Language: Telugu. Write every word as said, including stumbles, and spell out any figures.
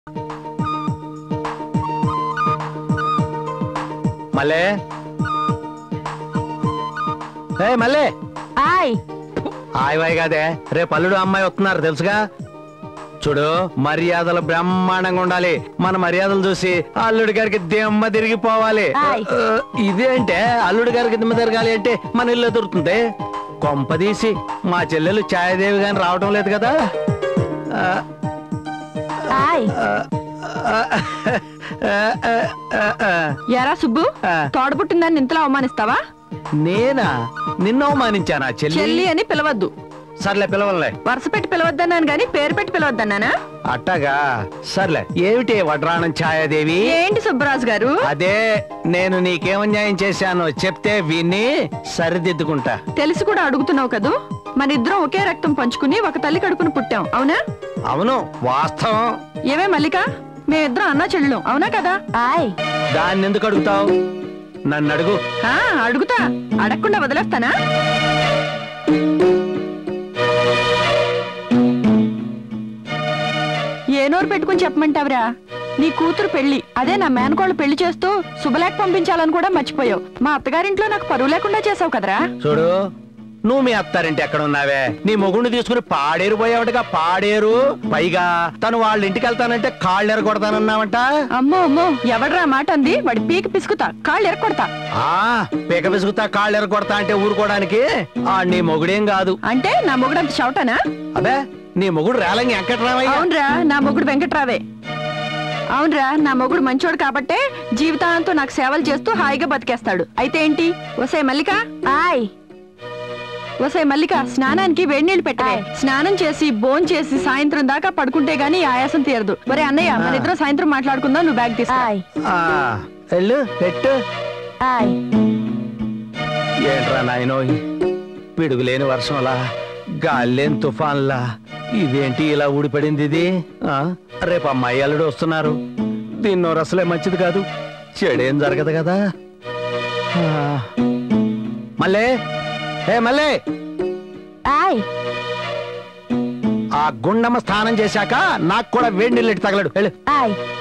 మల్లే మల్లే ఆయ్ ఆయ్ వాయ్ కాదే రేపు అల్లుడు అమ్మాయి వస్తున్నారు తెలుసుగా. చూడు మర్యాదలు బ్రహ్మాండంగా ఉండాలి. మన మర్యాదలు చూసి అల్లుడి గారికి దిమ్మ తిరిగిపోవాలి. ఇదేంటే అల్లుడి గారికి దిమ్మ తిరగాలి అంటే మన ఇల్లు దొరుకుతుంది. కొంపదీసి మా చెల్లెలు ఛాయాదేవి గాని రావడం లేదు కదా. ఎరా సుబ్బు, తోడబుట్టిందని ఇంతలా అవమానిస్తావా? నేనా నిన్ను అవమానించానా? చెల్లి అని పిలవద్దు. సర్లే పిలవలే. వరుస పెట్టి పిలవద్దన్నాను గాని పేరు పెట్టి పిలవద్దన్నానా? అట్టగా సర్లే. ఏమిటి వడ్రాణం ఛాయాదేవి? ఏంటి సుబ్బరాజు గారు? అదే నేను నీకేమన్యాయం చేశానో చెప్తే విని సరిదిద్దుకుంటా. తెలిసి కూడా అడుగుతున్నావు కదూ. మన ఇద్దరం ఒకే రక్తం పంచుకుని ఒక తల్లి కడుపును పుట్టాం, అవునా? అవును, వాస్తవం. ఏమే మల్లిక, మేమిద్దరం అన్నా చెల్లెలు, అవునా కదా? ఆయ్ దాన్ని ఎందుకు అడుగుతావు? నన్ను అడుగు. అడుగుతా, అడగకుండా వదిలేస్తానా? ఏ నోరు పెట్టుకుని చెప్పమంటావురా? నీ కూతురు పెళ్లి, అదే నా మేనకోళ్ళు పెళ్లి చేస్తూ శుభలేఖ పంపించాలని కూడా మర్చిపోయావు. మా అత్తగారింట్లో నాకు పరువు లేకుండా చేసావు కదరా. చూడు, నువ్వు మీ అత్తారింటి ఎక్కడ ఉన్నావే? నీ మొగుడిని తీసుకుని పాడేరు పోయావుగా. పాడేరు పైగా తను వాళ్ళ ఇంటికి వెళ్తానంటే కాళ్ళు ఎరగొడతానన్నావంట. అమ్మో అమ్మో, ఎవడ్రా మాట అంది? వాడి పీక పిసుకుతా, కాళ్ళు ఎరగొడతా. ఆ పీక పిసుకుతా కాళ్ళు ఎరగొడతా అంటే ఊరుకోవడానికి ఆ నీ మొగుడేం కాదు. అంటే నా మొగుడు అంత షౌటనా? అదే నీ మొగుడు రేలంగి వెంకట్రామయ్య. అవునరా, నా మొగుడు వెంకట్రావే. అవునరా, నా మొగుడు మంచోడు కాబట్టే జీవితాంతో నాకు సేవలు చేస్తూ హాయిగా బతికేస్తాడు. అయితే ఏంటి? వసే మల్లిక, ఆయ్ వసే మల్లిక, స్నానానికి వేడి నీళ్లు పెట్టవే. స్నానం చేసి భోం చేసి సాయంత్రం దాకా పడుకుంటే గానీ ఆయాసం తీరదు. ఒరే అన్నయ్య, మన ఇద్దరం సాయంత్రం మాట్లాడుకుందాం. నువ్వు బ్యాగ్ తీసుకో. పెట్టు. ఏంట్రా నాయనో, పిడుగులేని వర్షంలా గాలిలేని తుఫాన్లా ఇదేంటి ఇలా ఊడిపడింది? ఇది రేపు అమ్మాయి అల్లుడు వస్తున్నారు. దీన్నో రసలే మంచిది కాదు, చెడేం జరగదు కదా. మళ్ళీ ఏ మళ్ళీ ఆ గుండమ్మ స్నానం చేశాక నాకు కూడా వేడి నీళ్ళు తగలడు. వెళ్ళు.